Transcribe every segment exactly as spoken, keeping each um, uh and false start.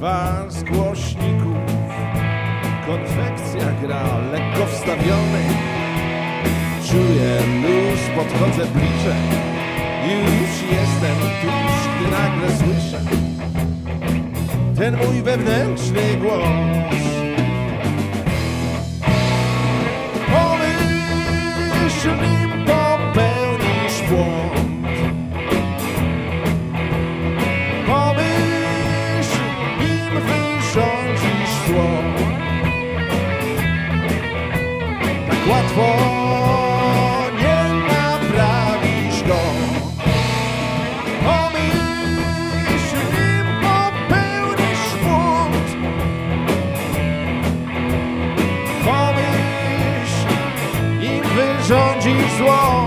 zrywa z głośników. Konfekcja gra lekko wstawiony. Czuję luz, podchodzę bliżej. Już jestem tuż, gdy nagle słyszę ten mój wewnętrzny głos. Pomyśl, nim popełnisz błąd. Pomyśl, nim wyrządzisz zło. Tak łatwo nie naprawisz go. Pomyśl, nim popełnisz błąd. Pomyśl, nim wyrządzisz zło.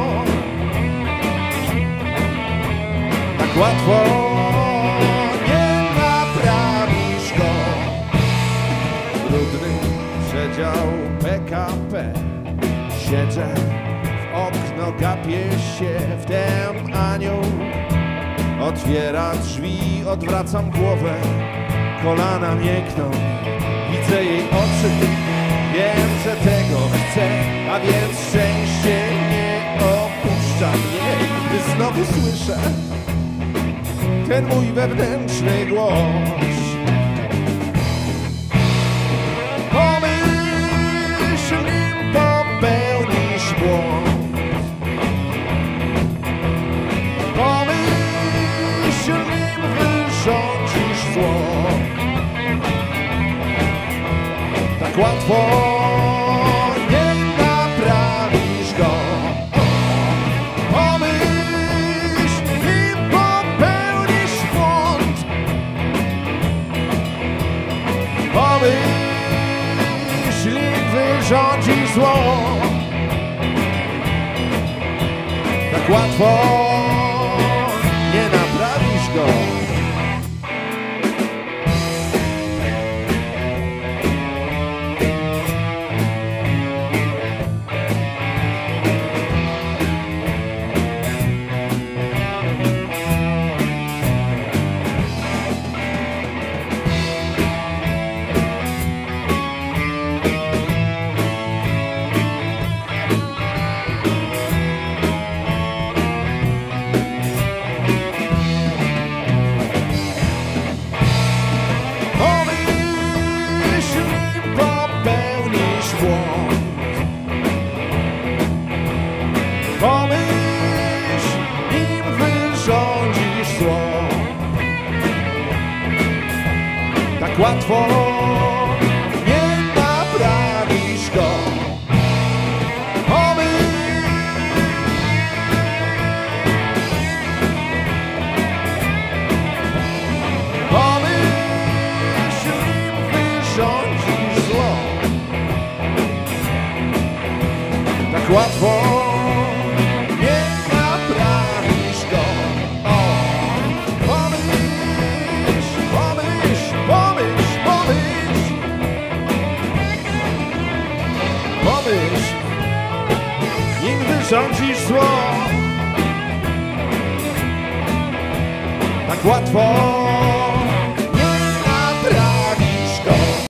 Tak łatwo nie naprawisz go. Brudny przedział P K P. Siedzę w okno, gapię się, wtem anioł otwiera drzwi, odwracam głowę, kolana miękną, widzę jej oczy, wiem, że tego chcę, a więc szczęście nie opuszcza mnie, gdy znowu słyszę ten mój wewnętrzny głos. Pomyśl, nim popełnisz błąd. Pomyśl, nim wyrządzisz zło. Tak łatwo nie naprawisz go. Pomyśl, nim popełnisz błąd. Pomyśl, nim wyrządzisz zło. Tak łatwo nie naprawisz go. Pomyśl, nim wyrządzisz zło. Tak łatwo nie naprawisz go. Pomyśl, pomyśl, nim wyrządzisz zło. Tak łatwo nie naprawisz go. O, pomyśl, pomyśl, pomyśl, pomyśl. Pomyśl, nim wyrządzisz zło. Tak łatwo